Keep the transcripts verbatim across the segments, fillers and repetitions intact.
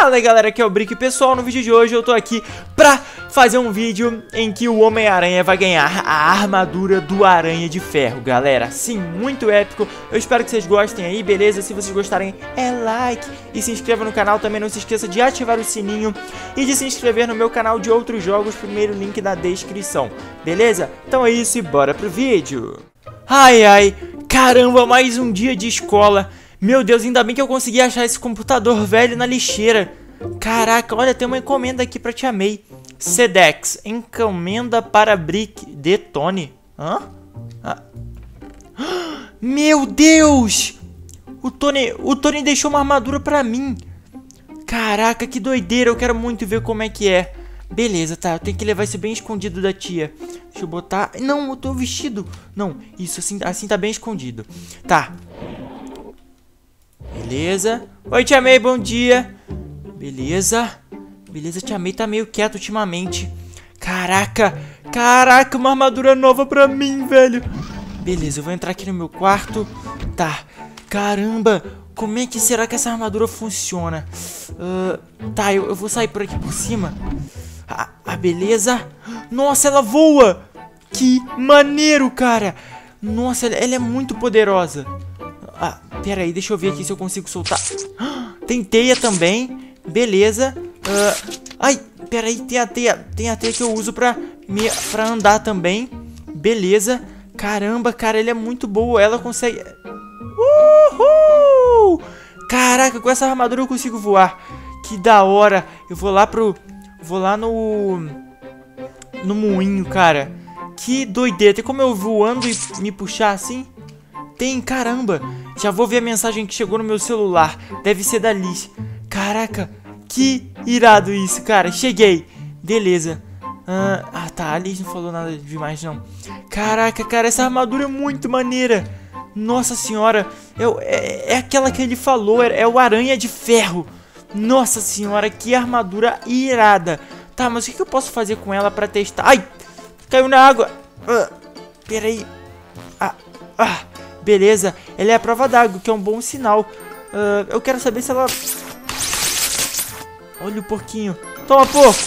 Fala aí galera, aqui é o Brick. Pessoal, no vídeo de hoje eu tô aqui pra fazer um vídeo em que o Homem-Aranha vai ganhar a armadura do Aranha de Ferro, galera. Sim, muito épico. Eu espero que vocês gostem aí, beleza? Se vocês gostarem, é like e se inscreva no canal. Também não se esqueça de ativar o sininho e de se inscrever no meu canal de outros jogos. Primeiro link na descrição, beleza? Então é isso e bora pro vídeo. Ai, ai, caramba, mais um dia de escola. Meu Deus, ainda bem que eu consegui achar esse computador velho na lixeira. Caraca, olha, tem uma encomenda aqui pra Tia May. Sedex, encomenda para Brick de Tony. Hã? Ah. Meu Deus! O Tony, o Tony deixou uma armadura pra mim. Caraca, que doideira, eu quero muito ver como é que é. Beleza, tá, eu tenho que levar isso bem escondido da tia. Deixa eu botar... Não, eu tô vestido. Não, isso assim, assim tá bem escondido. Tá. Beleza. Oi, Tia May, bom dia. Beleza. Beleza, Tia May tá meio quieta ultimamente. Caraca. Caraca, uma armadura nova pra mim, velho. Beleza, eu vou entrar aqui no meu quarto. Tá. Caramba. Como é que será que essa armadura funciona? Uh, tá, eu, eu vou sair por aqui por cima. Ah, ah, beleza. Nossa, ela voa. Que maneiro, cara. Nossa, ela, ela é muito poderosa. Ah, pera aí, deixa eu ver aqui se eu consigo soltar. Tem teia também. Beleza. uh, Ai, pera aí, tem a teia. Tem a teia que eu uso pra, me, pra andar também. Beleza. Caramba, cara, ela é muito boa. Ela consegue... Uhul! Caraca, com essa armadura eu consigo voar. Que da hora. Eu vou lá pro... Vou lá no... No moinho, cara. Que doideira. Tem como eu voando e me puxar assim? Tem, caramba. Já vou ver a mensagem que chegou no meu celular. Deve ser da Liz. Caraca, que irado isso, cara. Cheguei. Beleza. Ah, ah, tá. A Liz não falou nada demais, não. Caraca, cara, essa armadura é muito maneira. Nossa senhora. É, é, é aquela que ele falou. É, é o Aranha de Ferro. Nossa senhora, que armadura irada. Tá, mas o que, que eu posso fazer com ela pra testar? Ai, caiu na água. Ah, peraí. Ah, ah. Beleza, ela é a prova d'água, que é um bom sinal. uh, Eu quero saber se ela... Olha o porquinho. Toma, porco.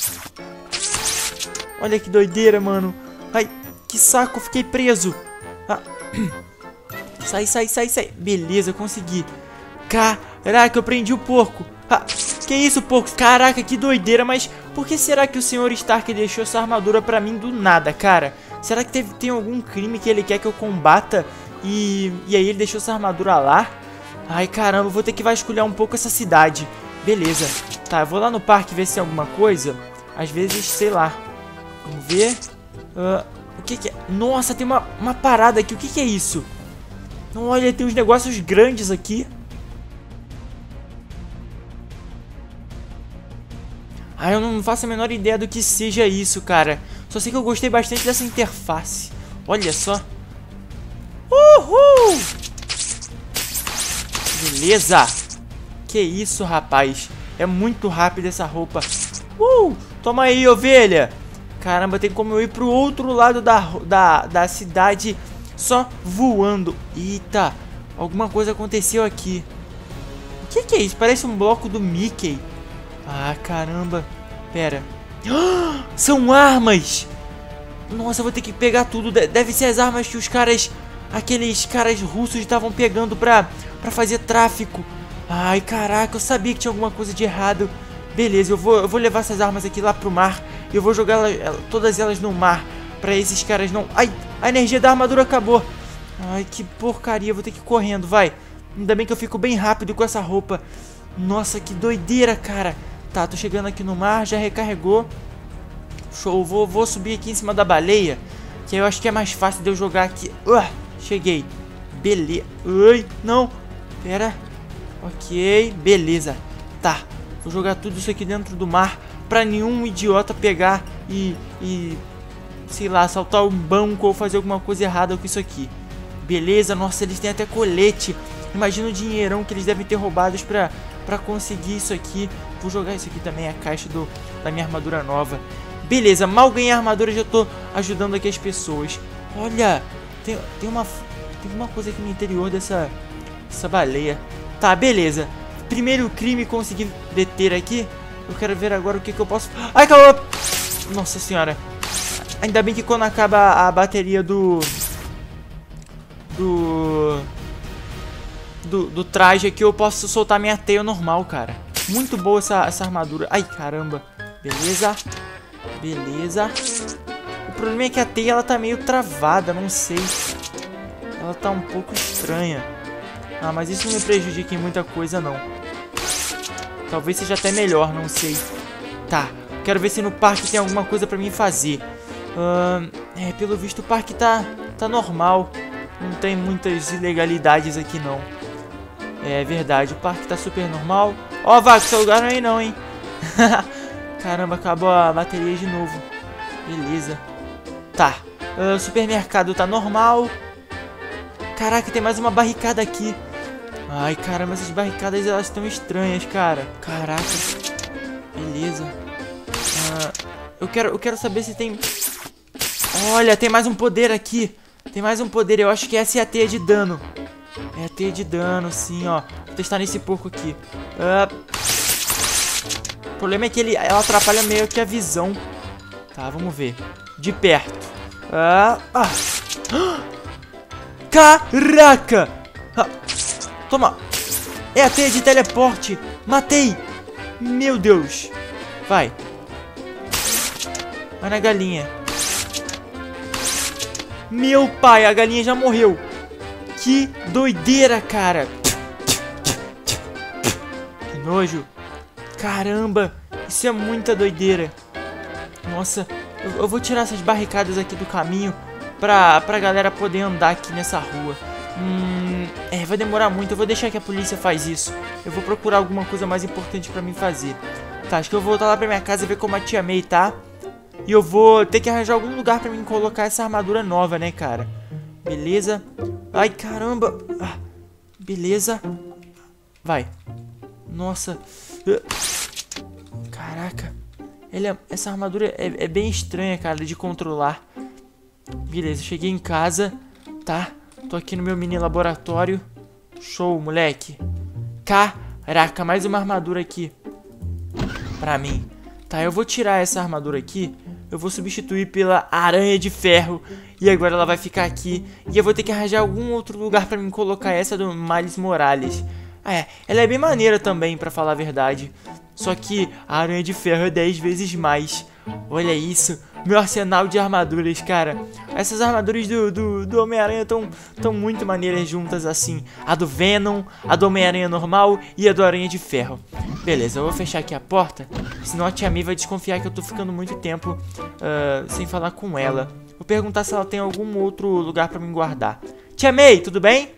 Olha que doideira, mano. Ai, que saco, fiquei preso. ah. Sai, sai, sai, sai. Beleza, consegui. Caraca, eu prendi o porco. ah. Que isso, porco? Caraca, que doideira. Mas por que será que o senhor Stark deixou essa armadura pra mim do nada, cara? Será que teve, tem algum crime que ele quer que eu combata? E, e aí ele deixou essa armadura lá? Ai, caramba, eu vou ter que vasculhar um pouco essa cidade. Beleza. Tá, eu vou lá no parque ver se tem alguma coisa. Às vezes, sei lá. Vamos ver. Uh, o que que é? Nossa, tem uma, uma parada aqui. O que que é isso? Olha, tem uns negócios grandes aqui. Ah, eu não faço a menor ideia do que seja isso, cara. Só sei que eu gostei bastante dessa interface. Olha só. Uhul! Beleza! Que isso, rapaz? É muito rápido essa roupa. Uh! Toma aí, ovelha! Caramba, tem como eu ir pro outro lado da, da, da cidade só voando. Eita! Alguma coisa aconteceu aqui. O que que é isso? Parece um bloco do Mickey. Ah, caramba. Pera. São armas! Nossa, eu vou ter que pegar tudo. Deve ser as armas que os caras... Aqueles caras russos estavam pegando pra, pra fazer tráfico. Ai, caraca, eu sabia que tinha alguma coisa de errado. Beleza, eu vou, eu vou levar essas armas aqui lá pro mar. E eu vou jogar ela, todas elas no mar. Pra esses caras não... Ai, a energia da armadura acabou. Ai, que porcaria, vou ter que ir correndo, vai. Ainda bem que eu fico bem rápido com essa roupa. Nossa, que doideira, cara. Tá, tô chegando aqui no mar, já recarregou. Show, vou, vou subir aqui em cima da baleia. Que eu acho que é mais fácil de eu jogar aqui. Uh, cheguei. Beleza. Ui, não. Pera. Ok, beleza. Tá, vou jogar tudo isso aqui dentro do mar. Pra nenhum idiota pegar e... e sei lá, assaltar um banco ou fazer alguma coisa errada com isso aqui. Beleza, nossa, eles têm até colete. Imagina o dinheirão que eles devem ter roubados pra, pra conseguir isso aqui. Vou jogar isso aqui também, a caixa do, da minha armadura nova. Beleza, mal ganhei a armadura, já tô ajudando aqui as pessoas. Olha, tem, tem, uma, tem uma coisa aqui no interior dessa, dessa baleia. Tá, beleza. primeiro crime consegui deter aqui. Eu quero ver agora o que, que eu posso... Ai, calma! Nossa senhora. Ainda bem que quando acaba a bateria do... Do... Do, do traje aqui, eu posso soltar minha teia normal, cara. Muito boa essa, essa armadura. Ai, caramba. Beleza. Beleza. O problema é que a teia, ela tá meio travada, não sei. Ela tá um pouco estranha. Ah, mas isso não me prejudica em muita coisa, não. Talvez seja até melhor, não sei. Tá, quero ver se no parque tem alguma coisa pra mim fazer. Uh, é, pelo visto o parque tá, tá normal. Não tem muitas ilegalidades aqui, não. É verdade, o parque tá super normal. Ó, oh, Vaco, seu lugar não é aí não, hein? Caramba, acabou a bateria de novo. Beleza. Tá, o uh, supermercado tá normal. Caraca, tem mais uma barricada aqui. Ai, caramba, essas barricadas, elas estão estranhas, cara. Caraca. Beleza. Uh, eu, quero, eu quero saber se tem... Olha, tem mais um poder aqui. Tem mais um poder, eu acho que essa é a teia de dano. É a teia de dano, sim, ó. Vou testar nesse porco aqui. Uh... O problema é que ele, ela atrapalha meio que a visão. Tá, vamos ver. De perto. Uh... Ah. Caraca! Ah. Toma. É a teia de teleporte. Matei. Meu Deus. Vai. Vai na galinha. Meu pai, a galinha já morreu. Que doideira, cara. Que nojo. Caramba, isso é muita doideira. Nossa, eu, eu vou tirar essas barricadas aqui do caminho pra, pra galera poder andar aqui nessa rua. Hum, é, vai demorar muito, eu vou deixar que a polícia faz isso. Eu vou procurar alguma coisa mais importante pra mim fazer. Tá, acho que eu vou voltar lá pra minha casa e ver como a tia May tá. E eu vou ter que arranjar algum lugar pra mim colocar essa armadura nova, né, cara? Beleza. Ai, caramba. Ah, beleza. Vai. Nossa. Caraca. Ele é, essa armadura é, é bem estranha, cara, de controlar. Beleza, cheguei em casa. Tá. Tô aqui no meu mini laboratório. Show, moleque. Caraca, mais uma armadura aqui pra mim. Tá, eu vou tirar essa armadura aqui. Eu vou substituir pela aranha de ferro. E agora ela vai ficar aqui. E eu vou ter que arranjar algum outro lugar pra mim colocar essa do Miles Morales. Ah, é, ela é bem maneira também, pra falar a verdade. Só que a aranha de ferro é dez vezes mais. Olha isso, meu arsenal de armaduras, cara. Essas armaduras do, do, do Homem-Aranha estão tão muito maneiras juntas assim. A do Venom, a do Homem-Aranha normal e a do Aranha de Ferro. Beleza, eu vou fechar aqui a porta, senão a tia May vai desconfiar que eu tô ficando muito tempo uh, sem falar com ela. Vou perguntar se ela tem algum outro lugar pra me guardar. Tia May, tudo bem?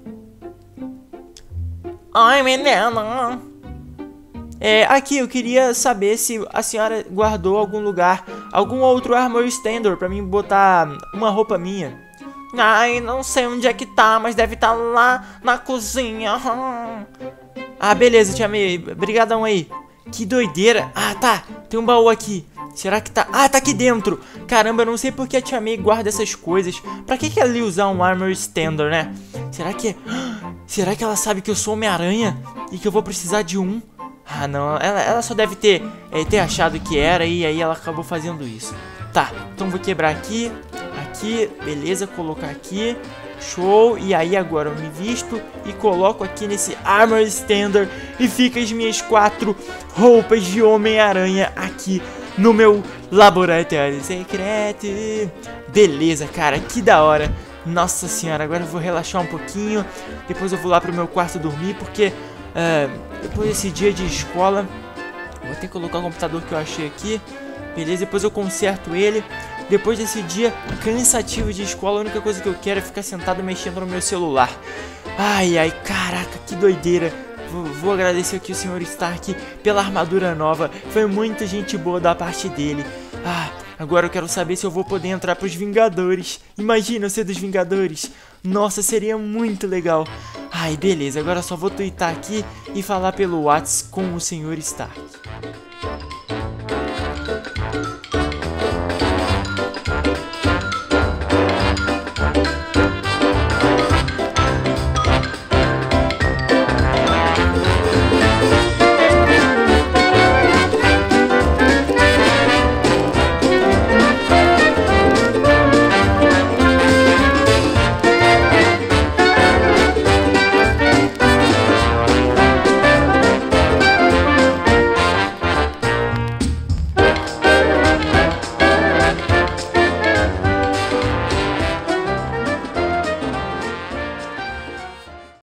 Ai, menina. É, aqui, eu queria saber se a senhora guardou algum lugar, algum outro armor standard pra mim botar uma roupa minha. Ai, não sei onde é que tá, mas deve estar lá na cozinha. Ah, beleza, tia May, brigadão aí. Que doideira. Ah, tá, tem um baú aqui. Será que tá... Ah, tá aqui dentro. Caramba, eu não sei porque a tia May guarda essas coisas. Pra que que ela ia usar um armor standard, né? Será que... Será que ela sabe que eu sou Homem-Aranha e que eu vou precisar de um? Ah, não, ela, ela só deve ter, é, ter achado que era e aí ela acabou fazendo isso. Tá, então vou quebrar aqui, aqui, beleza, colocar aqui, show. E aí agora eu me visto e coloco aqui nesse Armor Standard e fica as minhas quatro roupas de Homem-Aranha aqui no meu laboratório secreto. Beleza, cara, que da hora. Nossa senhora, agora eu vou relaxar um pouquinho. Depois eu vou lá pro meu quarto dormir, porque... Uh, depois desse dia de escola, vou ter que colocar o computador que eu achei aqui. Beleza, depois eu conserto ele. Depois desse dia cansativo de escola, a única coisa que eu quero é ficar sentado mexendo no meu celular. Ai, ai, caraca, que doideira. Vou, vou agradecer aqui o senhor Stark pela armadura nova. Foi muita gente boa da parte dele. Ah, agora eu quero saber se eu vou poder entrar pros Vingadores. Imagina eu ser dos Vingadores. Nossa, seria muito legal. Ai, beleza, agora só vou twittar aqui e falar pelo WhatsApp com o senhor Stark.